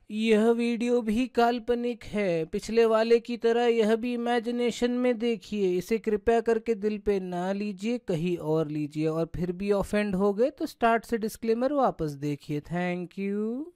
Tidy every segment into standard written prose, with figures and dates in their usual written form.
यह वीडियो भी काल्पनिक है। पिछले वाले की तरह यह भी इमेजिनेशन में देखिए। इसे कृपया करके दिल पे ना लीजिए, कहीं और लीजिए। और फिर भी ऑफेंड हो गए तो स्टार्ट से डिस्क्लेमर वापस देखिए। Thank you.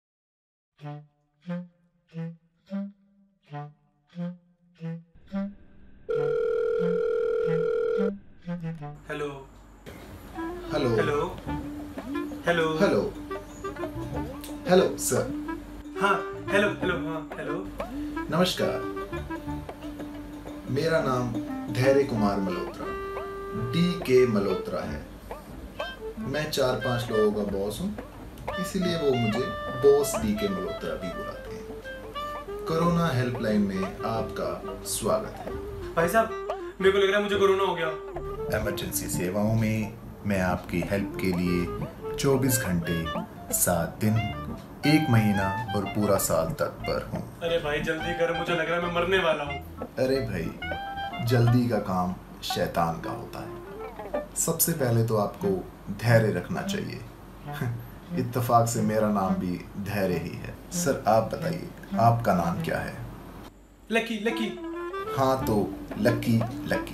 Hello. Hello. Hello. Hello. Hello. Hello sir. हाँ। हेलो हेलो हाँ हेलो। नमस्कार। मेरा नाम धैर्य कुमार मल्होत्रा, DK मल्होत्रा है। मैं 4-5 लोगों का बॉस हूँ, इसीलिए वो मुझे बॉस DK मल्होत्रा भी बुलाते हैं। कोरोना हेल्पलाइन में आपका स्वागत है। भाई साहब, मेरे को लग रहा है मुझे कोरोना हो गया। इमरजेंसी सेवाओं में मैं आपकी हेल्प के लिए 24 घंटे 7 दिन 1 महीना और पूरा साल तत्पर हूँ। अरे भाई जल्दी कर, मुझे लग रहा है मैं मरने वाला हूँ। अरे भाई, जल्दी का काम शैतान का होता है। सबसे पहले तो आपको धैर्य रखना चाहिए। इत्तेफाक से मेरा नाम भी धैर्य ही है। सर आप बताइए, आपका नाम क्या है? लकी लकी। हाँ तो लकी लकी।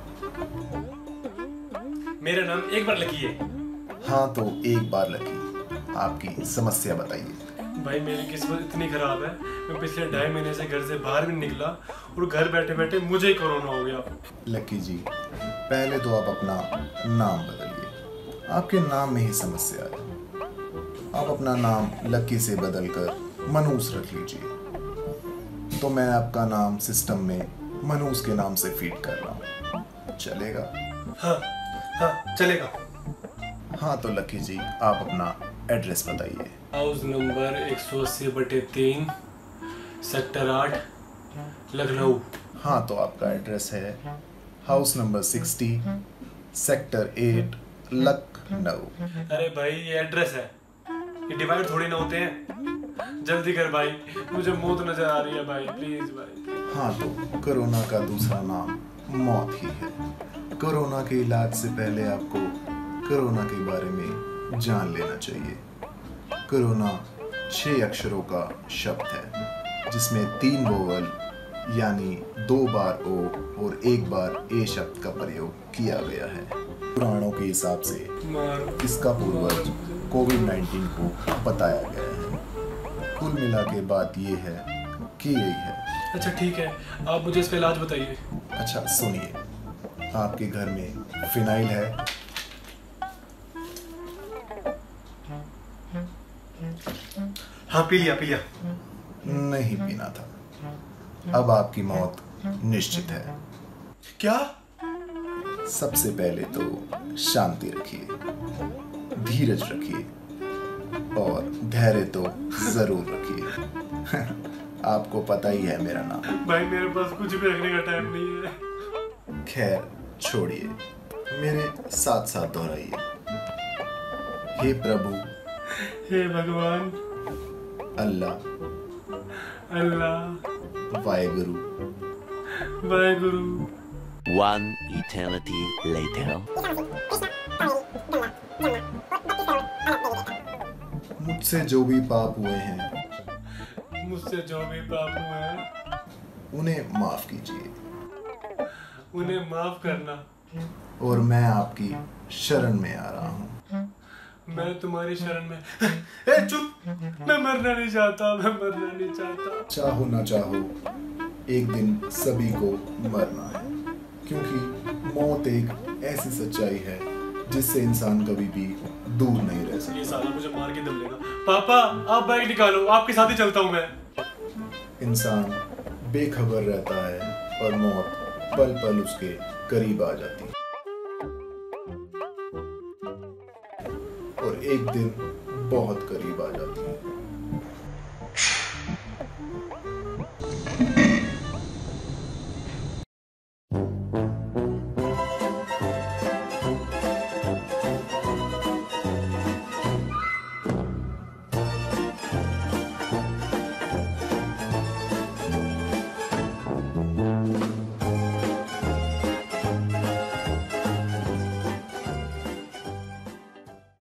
मेरा नाम एक बार लकी है। हाँ तो एक बार लकी। आपकी समस्या बताइए। भाई मेरी किस्मत इतनी खराब है, मैं पिछले 2.5 महीने से घर से बाहर भी नहीं निकला और घर बैठे बैठे मुझे ही कोरोना हो गया। लकी जी, पहले तो आप अपना नाम बदलिए। आपके नाम में ही समस्या है। आप अपना नाम लकी से बदलकर मनूस रख लीजिए। तो मैं आपका नाम सिस्टम में मनूस के नाम से फीड कर रहा हूँ, चलेगा? हाँ हाँ चलेगा। हाँ तो लकी जी, आप अपना एड्रेस बताइए। House number 180/3 sector 8 Lucknow. हाँ तो आपका एड्रेस है हाउस नंबर 60 सेक्टर 8 लखनऊ। अरे भाई ये एड्रेस है, ये डिवाइड थोड़ी ना होते हैं। जल्दी कर भाई, मुझे मौत नजर आ रही है भाई, प्लीज भाई। हाँ तो कोरोना का दूसरा नाम मौत ही है। कोरोना के इलाज से पहले आपको कोरोना के बारे में जान लेना चाहिए। कोरोना 6 अक्षरों का शब्द है, जिसमें 3 वोवल यानी 2 बार O और 1 बार A शब्द का प्रयोग किया गया है। पुराणों के हिसाब से इसका पूर्वज कोविड-19 को बताया गया है। कुल मिला के बात ये है कि यही है। अच्छा ठीक है, आप मुझे इसका इलाज बताइए। अच्छा सुनिए, आपके घर में फिनाइल है? हाँ पी लिया पी लिया। नहीं पीना था। अब आपकी मौत निश्चित है। क्या? सबसे पहले तो शांति रखिए, धीरज रखिए और धैर्य तो जरूर रखिए। आपको पता ही है मेरा नाम। भाई मेरे पास कुछ भी रखने का टाइम नहीं है। खैर छोड़िए, मेरे साथ साथ दोहराइए। हे प्रभु, हे भगवान, अल्लाह, अल्लाह, Waheguru. Waheguru. One eternity later. मुझसे जो भी पाप हुए हैं, मुझसे जो भी पाप हुए हैं उन्हें माफ कीजिए उन्हें माफ करना। और मैं आपकी शरण में आ रहा हूँ। मैं तुम्हारी शरण में। ए चुप, मैं मरना नहीं चाहता, मैं मरना नहीं चाहता। चाहो ना चाहो, एक दिन सभी को मरना है, क्योंकि मौत एक ऐसी सच्चाई है जिससे इंसान कभी भी दूर नहीं रह सकता। ये साला मुझे मार के दम लेगा। पापा आप बाइक निकालो, आपके साथ ही चलता हूँ मैं। इंसान बेखबर रहता है और मौत पल पल उसके करीब आ जाती है, और एक दिन बहुत करीब आ जाती है।